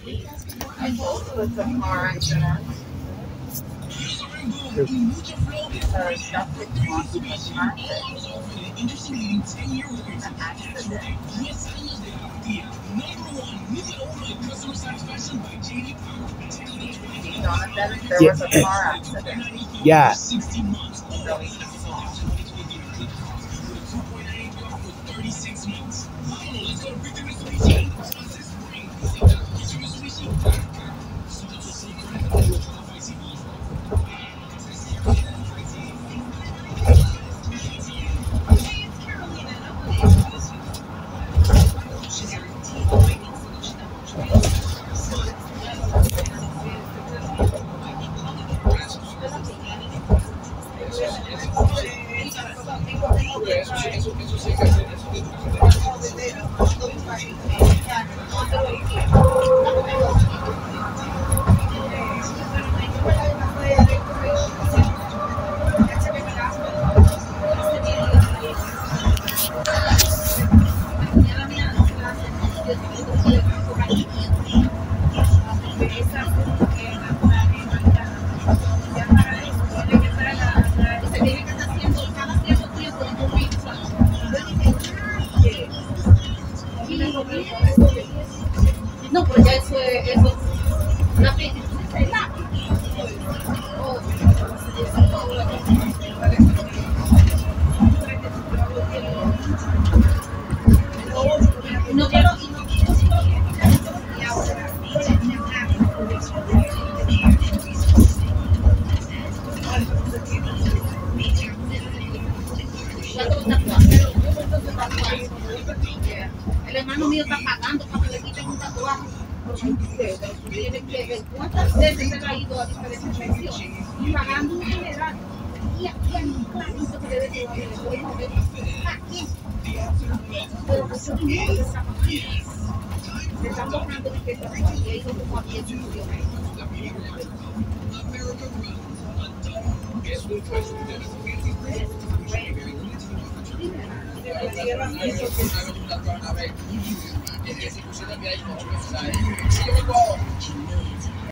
I told you it's a car accident. Because that's what you want to be an accident. Jonathan, there Yeah. was a car accident. Yeah. Really. No, pero ya eso es una pena. No quiero, el hermano mío está pagando para que le quiten un tatuaje. ¿Cuántas veces se ha ido a diferentes secciones? Y pagando un general. Y aquí hay un clarito que debe de aquí. Pero que son muy desapacientes. Se están borrando de que está y ahí no como aquí en su